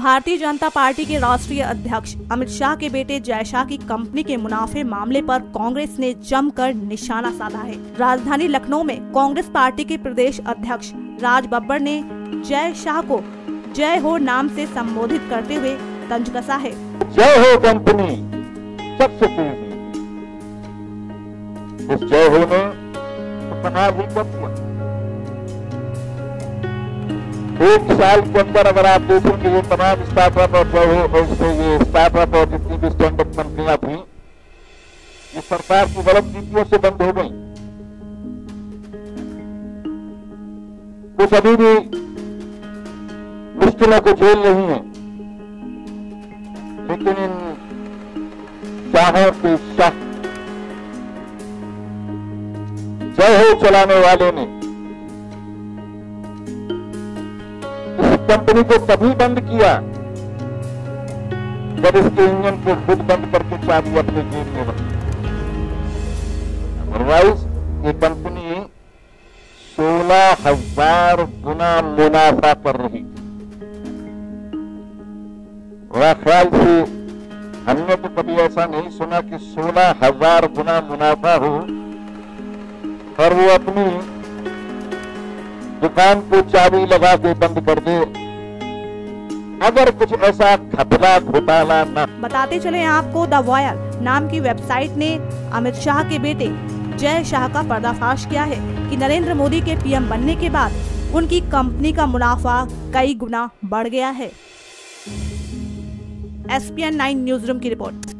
Bharatiya Janata party के राष्ट्रीय अध्यक्ष अमित शाह के बेटे जय शाह की कंपनी के मुनाफे मामले पर कांग्रेस ने जमकर निशाना साधा है। राजधानी लखनऊ में कांग्रेस पार्टी के प्रदेश अध्यक्ष राज बब्बर ने जय शाह को जय हो नाम से संबोधित करते हुए तंज कसा है। जय हो कंपनी सबसे तेजी, इस जय हो ने अपना भी कर दिया। 1 साल के अंदर अगर आप देखेंगे ये तमाम स्टार्टअप और ये स्टार्टअप और जितनी भी स्टैंडअप कंपनियां थी ये सरकार की गलत नीतियों से बंद हो गई। कुछ अभी भी मुश्किलों को झेल रही हैं, लेकिन इन शाहों के शाह जय हो चलाने वाले ने इस कंपनी को तभी बंद किया जब इसके इंजन को खुद बंद करके चाबी अपने जेब में रखी। अदरवाइज ये कंपनी 16,000 गुना मुनाफा कर रही थी। मेरा ख्याल से हमने तो कभी ऐसा नहीं सुना कि 16,000 गुना मुनाफा हो और वो अपनी दुकान को चाबी लगा के बंद कर दे, अगर कुछ ऐसा घपला घोटाला न। बताते चले आपको, द वॉयर नाम की वेबसाइट ने अमित शाह के बेटे जय शाह का पर्दाफाश किया है कि नरेंद्र मोदी के पीएम बनने के बाद उनकी कंपनी का मुनाफा कई गुना बढ़ गया है। SPN 9 न्यूज़ रूम की रिपोर्ट।